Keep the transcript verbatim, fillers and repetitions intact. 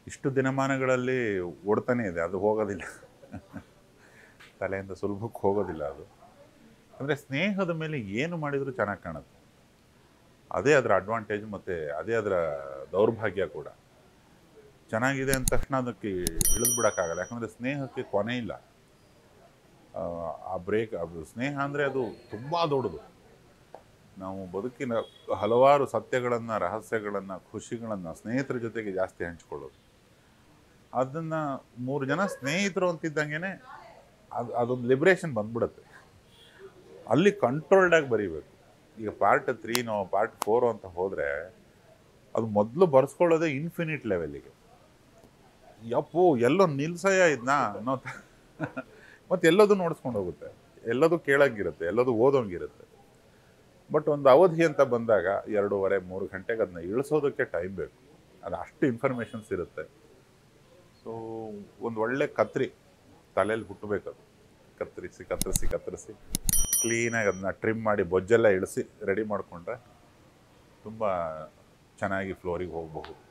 ಇಷ್ಟು ದಿನಮಾನಗಳಲ್ಲಿ ಓಡ್ತಾನೆ ಇದೆ, ಅದು ಹೋಗೋದಿಲ್ಲ. ತಲೆಯಿಂದ ಸುಲಭಕ್ಕೆ ಹೋಗೋದಿಲ್ಲ ಅದು. ಅಂದರೆ ಸ್ನೇಹದ ಮೇಲೆ ಏನು ಮಾಡಿದರೂ ಚೆನ್ನಾಗಿ ಕಾಣುತ್ತೆ. ಅದೇ ಅದರ ಅಡ್ವಾಂಟೇಜ್, ಮತ್ತು ಅದೇ ಅದರ ದೌರ್ಭಾಗ್ಯ ಕೂಡ. ಚೆನ್ನಾಗಿದೆ ಅಂದ ತಕ್ಷಣ ಅದಕ್ಕೆ ಇಳಿದ್ಬಿಡೋಕ್ಕಾಗಲ್ಲ, ಯಾಕಂದರೆ ಸ್ನೇಹಕ್ಕೆ ಕೊನೆ ಇಲ್ಲ. ಆ ಬ್ರೇಕ್, ಅದು ಸ್ನೇಹ ಅಂದರೆ ಅದು ತುಂಬ ದೊಡ್ಡದು. ನಾವು ಬದುಕಿನ ಹಲವಾರು ಸತ್ಯಗಳನ್ನು, ರಹಸ್ಯಗಳನ್ನು, ಖುಷಿಗಳನ್ನು ಸ್ನೇಹಿತರ ಜೊತೆಗೆ ಜಾಸ್ತಿ ಹಂಚ್ಕೊಳ್ಳೋದು. ಅದನ್ನು ಮೂರು ಜನ ಸ್ನೇಹಿತರು ಅಂತಿದ್ದಂಗೆ ಅದು ಅದೊಂದು ಲಿಬ್ರೇಷನ್ ಬಂದ್ಬಿಡುತ್ತೆ. ಅಲ್ಲಿ ಕಂಟ್ರೋಲ್ಡಾಗಿ ಬರೀಬೇಕು. ಈಗ ಪಾರ್ಟ್ ತ್ರೀನೋ ಪಾರ್ಟ್ ಫೋರೋ ಅಂತ ಹೋದರೆ ಅದು ಮೊದಲು ಬರ್ಸ್ಕೊಳ್ಳೋದೇ ಇನ್ಫಿನಿಟ್ ಲೆವೆಲ್ಲಿಗೆ. ಯಪ್ಪೋ ಎಲ್ಲೋ ನಿಲ್ಸಯ್ಯ ಇದನ್ನ ಅನ್ನೋ ಮತ್ತು ಎಲ್ಲದೂ ನೋಡಿಸ್ಕೊಂಡು ಹೋಗುತ್ತೆ, ಎಲ್ಲದೂ ಕೇಳೋಂಗಿರುತ್ತೆ, ಎಲ್ಲದೂ ಓದೋಂಗಿರುತ್ತೆ. ಬಟ್ ಒಂದು ಅವಧಿ ಅಂತ ಬಂದಾಗ ಎರಡೂವರೆ ಮೂರು ಗಂಟೆಗೆ ಅದನ್ನ ಇಳಿಸೋದಕ್ಕೆ ಟೈಮ್ ಬೇಕು. ಅದು ಅಷ್ಟು ಇನ್ಫಾರ್ಮೇಷನ್ಸ್ ಇರುತ್ತೆ. ಸೊ ಒಂದು ಒಳ್ಳೆ ಕತ್ರಿ ತಲೆಯಲ್ಲಿ ಹುಟ್ಟಬೇಕದು. ಕತ್ತರಿಸಿ ಕತ್ತರಿಸಿ ಕತ್ತರಿಸಿ ಕ್ಲೀನಾಗಿ ಅದನ್ನ ಟ್ರಿಮ್ ಮಾಡಿ ಬೊಜ್ಜೆಲ್ಲ ಇಳಿಸಿ ರೆಡಿ ಮಾಡಿಕೊಂಡ್ರೆ ತುಂಬ ಚೆನ್ನಾಗಿ ಫ್ಲೋರಿಗೆ ಹೋಗಬಹುದು.